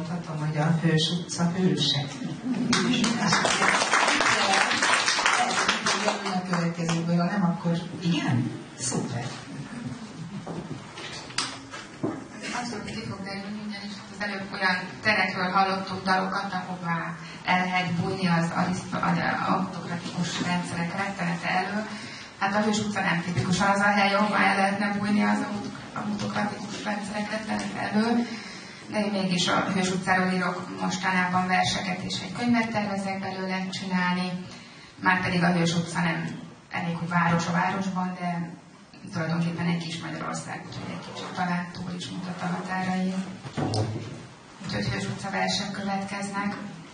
mondhatom, hogy a Hős utca hőse. A következőből, ha nem, akkor igen? Szuper. Abszolút ki fog derülni, ugyanis az előbb olyan terekről hallottunk dalokat, ahová el lehet bújni az autokratikus rendszerek rettenete elől. Hát a Hős utca nem tipikusan az a hely, ahová el lehetne bújni az autokratikus rendszerek rettenete elől. De én mégis a Hős utcáról írok mostanában verseket, és egy könyvet tervezek belőle csinálni. Márpedig a Hős utca nem elég, hogy város a városban, de tulajdonképpen egy kis Magyarország, úgyhogy egy kicsit talán túl is mutat a határai. Úgyhogy Hős utca versek következnek.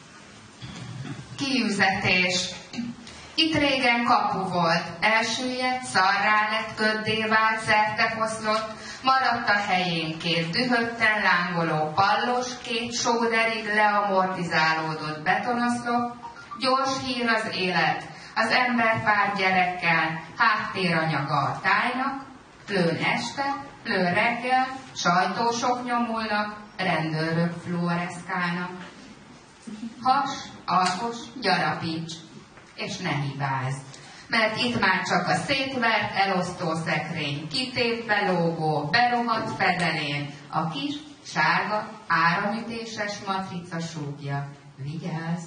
Kiüzetés. Itt régen kapu volt, elsüllyedt, szarrá lett, köddé vált, szertefoszlott, maradt a helyén két dühötten lángoló pallos, két sóderig leamortizálódott betonoszlop, gyors hír az élet, az ember pár gyerekkel, háttéranyaga a tájnak, plőn este, plőn reggel, sajtósok nyomulnak, rendőrök fluoreszkálnak. Has, alkos, gyarapíts, és ne hibázz, mert itt már csak a szétvert elosztó szekrény, kitépve lógó, berohadt fedelén, a kis, sárga, áramütéses matrica súgja. Vigyázz!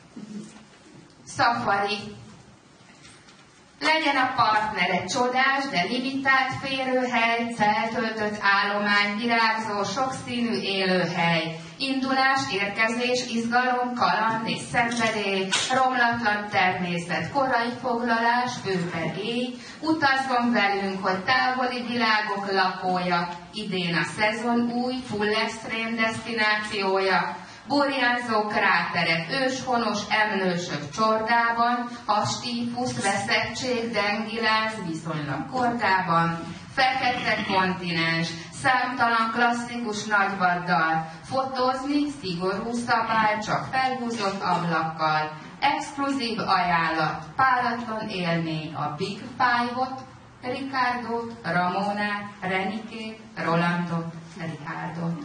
Szafari. Legyen a partner egy csodás, de limitált férőhely, feltöltött állomány, virágzó, sokszínű élőhely, indulás, érkezés, izgalom, kaland és szenvedély, romlatlan természet, korai foglalás, főpegély, utazzon velünk, hogy távoli világok lakója, idén a szezon új, full extrém desztinációja, burjánzó kráterek, őshonos emlősök csordában, hastífusz, veszettség, dengiláz viszonylag kordában, fekete kontinens, számtalan klasszikus nagyvaddal, fotózni szigorú szabály, csak felhúzott ablakkal, exkluzív ajánlat, páratlan élmény a Big Five-ot, Ricardot, Ramonát, Renikét, Rolandot, Ricardot.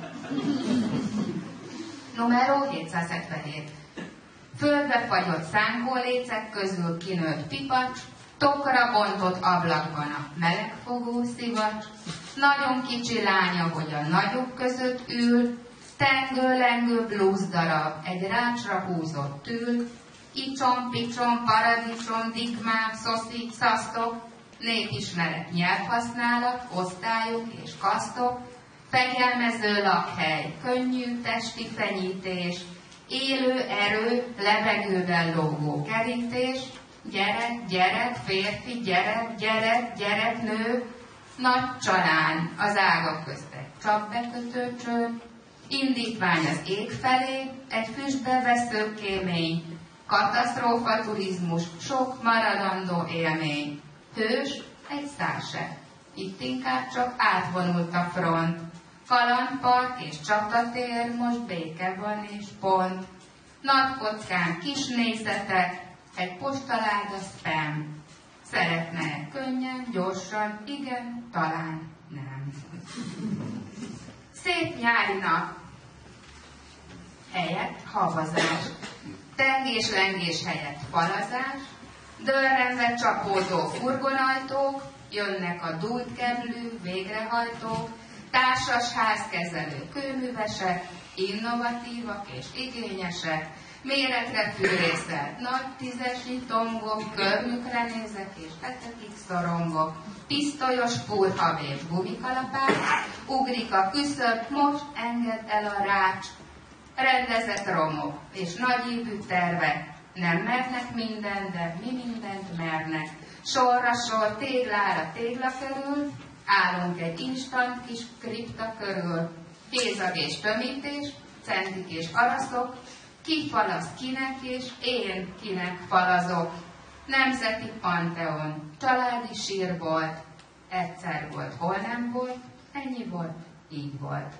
Numero 777. Földbe fagyott szánkólécek közül kinőtt pipacs, tokra bontott ablakban a melegfogó szivacs, nagyon kicsi lánya, hogy a nagyok között ül, tengő-lengő blues darab, egy rácsra húzott tül, icsom, picsom, paradicsom, dikmám, szoszik, szasztok, népismeret, nyelvhasználat, osztályok és kasztok, fegyelmező lakhely, könnyű testi fenyítés, élő erő, levegőben lógó kerítés, gyerek, gyerek, férfi, gyerek, gyerek, gyerek, nő, nagy csalán az ágak közt egy csapbekötő cső, indítvány az ég felé, egy füstbe vesző kémény, katasztrófa turizmus, sok maradandó élmény, hős, egy szárse, itt inkább csak átvonult a front, kalandpark és csatatér, most béke van és pont, nagy kockán kis nézetek, egy postaláda spam. Szeretne könnyen, gyorsan, igen, talán nem. Szép nyári nap helyett havazás, tengés-lengés helyett falazás, dörrenve csapódó furgonajtók, jönnek a dúltkeblű végrehajtók, társas házkezelő kőművesek, innovatívak és igényesek, méretre fűrészelt nagy tízesnyi tongok, körmükre nézek és hetekig szorongok, pisztolyos furhav és gumikalapács, ugrik a küszöb, most engedd el a rács, rendezett romok és nagyívű tervek, nem mernek minden, de mi mindent mernek, sorra sor, téglára tégla kerül, állunk egy instant kis kripta körül, hézag és tömítés, centik és araszok, ki falasz kinek, és én kinek falazok. Nemzeti panteon, családi sír volt, egyszer volt, hol nem volt, ennyi volt, így volt.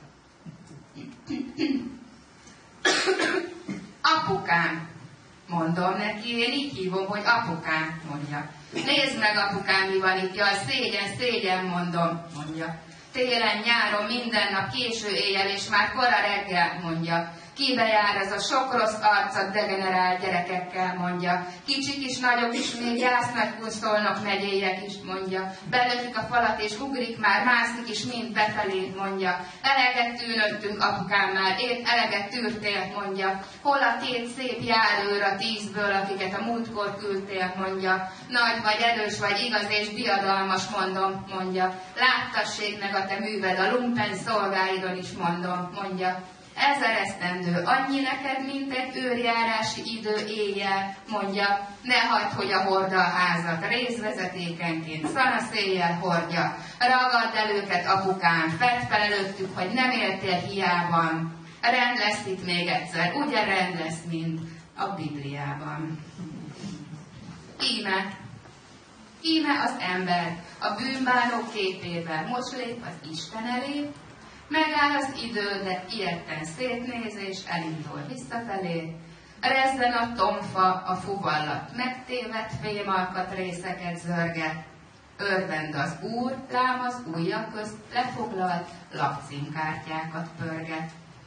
Apukám, mondom neki, én így hívom, hogy apukám, mondja. Nézd meg, apukám, mi van itt, jaj, szégyen, szégyen, mondja. Télen, nyáron, minden nap, késő éjjel, és már kora reggel, mondja. Kibe jár ez a sok rossz arcad degenerált gyerekekkel, mondja. Kicsik is, nagyok is, még Jásznak Szolnok megyélyek is, mondja. Belökik a falat és ugrik már, mászik is mind befelé, mondja. Eleget tűnöttünk, apukám már, épp eleget tűrtél, mondja. Hol a 2 szép járőr a 10-ből, akiket a múltkor küldtél, mondja. Nagy vagy, erős vagy, igaz és diadalmas, mondom, mondja. Láttassék meg a te műved, a lumpen szolgáidon is, mondom, mondja. 1000 esztendő, annyi neked, mint egy őrjárási idő éjjel, mondja. Ne hagyd, hogy a horda a házat, részvezetékenként szanaszéjjel hordja. Ragadd el őket, apukám, vedd fel előttük, hogy nem éltél hiában. Rend lesz itt még egyszer, ugye rend lesz, mint a Bibliában. Íme az ember, a bűnbánó képében, most lép az Isten elé, megáll az idő, de ilyetten szétnéz és elindul visszafelé. Rezzen a tomfa, a fuvallat, megtévedt fémalkat részeket zörget. Örvend az Úr, lám az ujjak közt lefoglalt lakcímkártyákat pörget.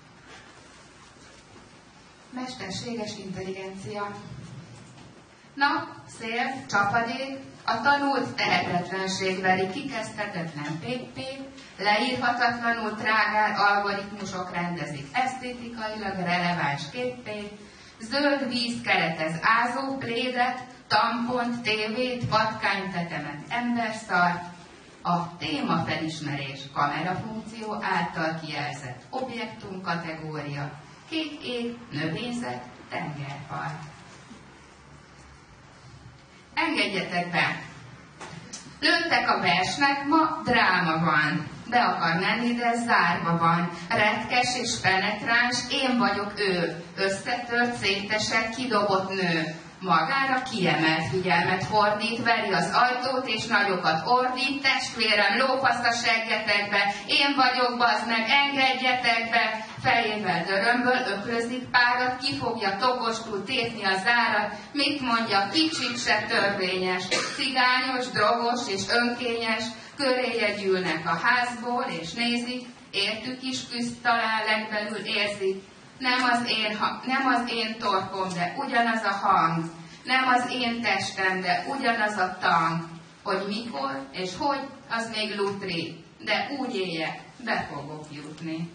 Mesterséges intelligencia. Nap, szél, csapadék, a tanult tehetetlenség veri kikezdhetetlen péppé, leírhatatlanul trágár algoritmusok rendezik esztétikailag releváns képpé, zöld víz keretez ázó plédet, tampont, tévét, patkánytetemet, emberszart, a témafelismerés kamerafunkció által kijelzett objektum kategória, kék ég, növényzet, tengerpart. Engedjetek be! Lőttek a versnek, ma dráma van. Be akar menni, de zárva van. Retkes és penetráns, én vagyok ő. Összetört, szétesett, kidobott nő. Magára kiemelt figyelmet fordít, veri az ajtót és nagyokat ordít. Testvérem, lópaszt a seggetekbe, én vagyok, bazd meg, engedjetek be. Fejével dörömböl, öklözik párat, ki fogja tokostul tépni a zárat. Mit mondja, kicsit se törvényes, cigányos, drogos és önkényes. Köréje gyűlnek a házból és nézik, értük is küzd, talán legbelül érzik. Nem az én torkom, de ugyanaz a hang. Nem az én testem, de ugyanaz a tang. Hogy mikor és hogy, az még lutri. De úgy éljek, be fogok jutni.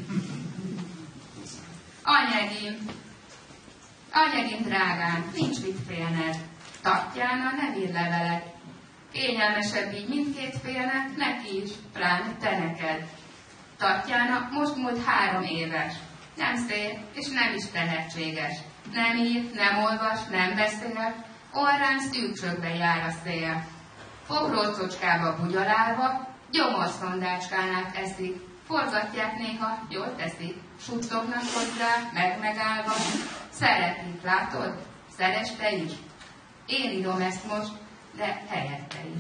Anyagim drágám, nincs mit félned. Tatjana nem ír levelet. Kényelmesebb így mindkét félnek, neki is, pláne te neked. Tatjana most múlt 3 éves. Nem szép, és nem is tehetséges. Nem ír, nem olvas, nem beszél, orrán szűksökbe jár a szél. Fogrócocskába bugyolálva, gyomorszondácskán át eszik. Forgatják néha, jól teszik, suttognak hozzá, megállva. Szeretik, látod? Szeress te is. Én írom ezt most, de helyette is.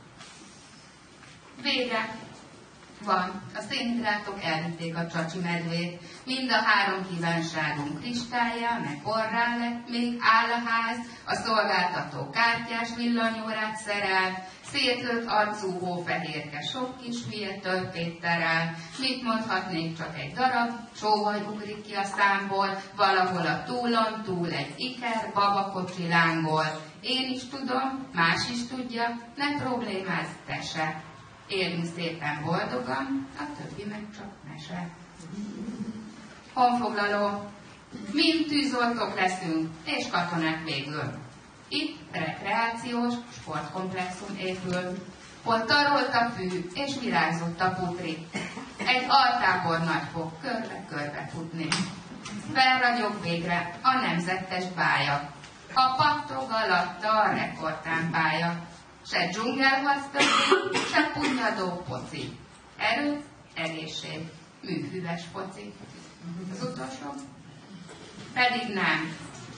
Vége. Van. A szénhidrátok elvitték a csacsi medvét. Mind a 3 kívánságunk kristályá, meg orrá lett, még áll a ház, a szolgáltató kártyás villanyórát szerel, szétlőtt arcú hófehérke sok kis hülye tölpét terel. Mit mondhatnék, csak egy darab, sóhaj ugrik ki a számból, valahol a túlon túl egy iker, babakocsi lángol. Én is tudom, más is tudja, ne problémázz te se. Élünk szépen boldogan, a többi meg csak mese. Honfoglaló. Mind tűzoltók leszünk, és katonák végül. Itt rekreációs sportkomplexum épül. Ott tarolt a fű, és virágzott a putri. Egy altábor nagy fog körbe-körbe futni. Felragyog végre a nemzettes bája. A pattog alatta a rekordtámpája. Se dzsungelharc többi, se punyadó poci. Erő, egészség, műhüves foci. Az utolsó? Pedig nem.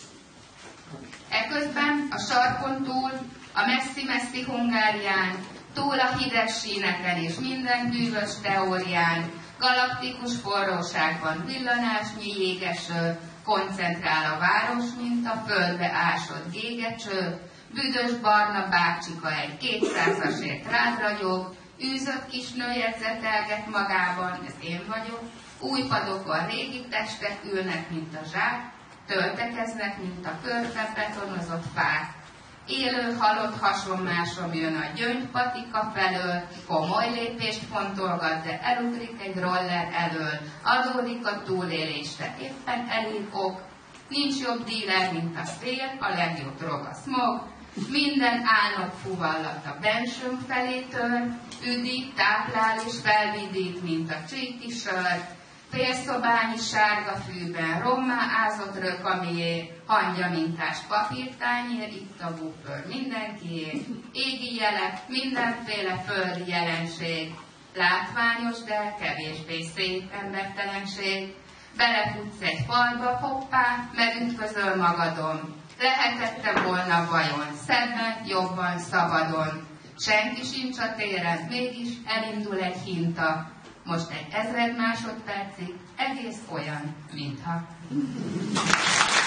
Eközben a sarkon túl, a messzi-messzi Hungárián, túl a hideg síneken és minden bűvös teórián, galaktikus forróságban villanásnyi jégeső, koncentrál a város, mint a földbe ásott gégecső, büdös barna bácsika egy 200-asért rád ragyog, űzött kis nő jegyzetelget magában, ez én vagyok, Új padokon régi testek ülnek, mint a zsák, töltekeznek, mint a körbe betonozott fák. Élő halott hasonmásom jön a gyöngypatika felől, komoly lépést fontolgat, de elugrik egy roller elől. Adódik a túlélésre, éppen elég ok. Nincs jobb díler, mint a szél, a legjobb drog a smog. Minden álnok fuvallat a bensőnk felé tör, üdít, táplál és felvidít, mint a csíki sör. Félszobányi sárga fűben rommá ázott rök, amié, hangya mintás papírtányér, itt a buffer mindenkié. Égi jelek, mindenféle földi jelenség, látványos, de kevésbé szép embertelenség. Belefutsz egy falba, hoppá, megütközöl magadon. Lehetette volna vajon, szebben, jobban, szabadon. Senki sincs a téren, mégis elindul egy hinta. Most egy 1000 másodpercig egész olyan, mintha.